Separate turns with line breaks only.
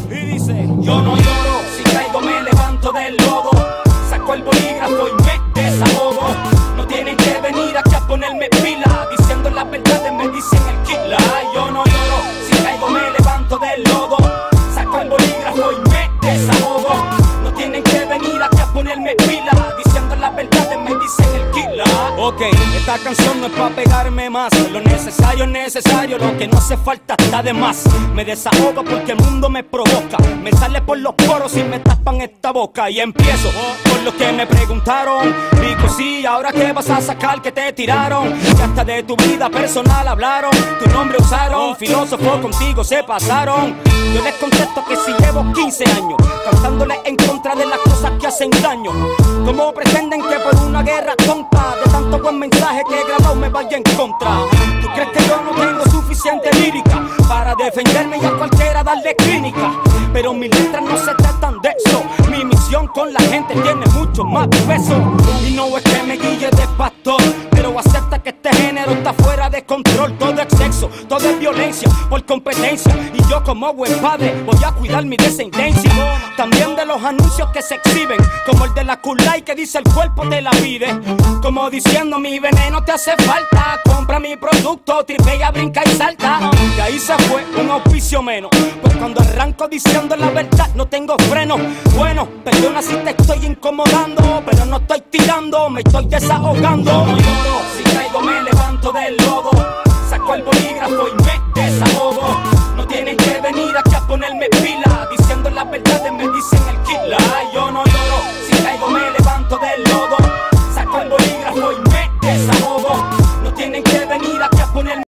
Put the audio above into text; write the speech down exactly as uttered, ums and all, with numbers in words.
Y dice: yo no lloro, si caigo me levanto del lodo. Saco el bolígrafo y me desahogo. No tienen que venir aquí a ponerme pila, diciendo las verdades me dicen el killa. Yo no lloro, si caigo me levanto del lodo. Saco el bolígrafo y me desahogo. No tienen que venir aquí a ponerme pila, diciendo las verdades me dicen el killa. Ok, esta canción no es pa' pegarme más. Lo necesario es necesario, lo que no hace falta está de más. Me desahogo porque el mundo me provoca. Me sale por los poros y me tapan esta boca. Y empiezo por los que me preguntaron: Rico, sí, ¿ahora qué vas a sacar que te tiraron? Que hasta de tu vida personal hablaron, tu nombre usaron, filósofo contigo se pasaron. Yo les contesto que si llevo quince años cantándoles en contra de las cosas que hacen daño. ¿Cómo pretenden que por una guerra tonta de tanto buen mensaje que he grabado me vaya en contra? ¿Tú crees que yo no tengo suficiente lírica para defenderme y a cualquiera darle clínica? Pero mis letras no se tratan de eso. Mi misión con la gente tiene mucho más peso. Y no es que me guille de pastor, pero acepta que este género está fuera de control. Todo es sexo, todo es violencia por competencia. Y yo como buen padre voy a cuidar mi descendencia. También de los anuncios que se exhiben, como el de la Kulai que dice el cuerpo te la pide. Como diciendo mi veneno te hace falta, compra mi producto, tripea, brinca y salta. Y ahí se fue un auspicio menos, pues cuando arranco diciendo la verdad no tengo freno. Bueno, perdona si te estoy incomodando, pero no estoy tirando, me estoy desahogando. No lloro, si caigo me levanto del lodo. Saco el bolígrafo y me desahogo. No tienen que venir aquí a ponerme pila, diciendo las verdades me dicen el killa. Yo no lloro, si caigo me levanto del lodo. Saco el bolígrafo y me desahogo. No tienen que venir aquí a ponerme